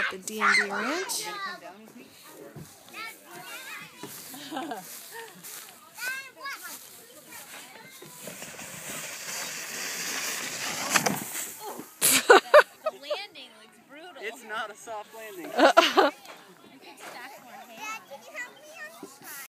at the D&D Ranch. The landing looks brutal. It's not a soft landing.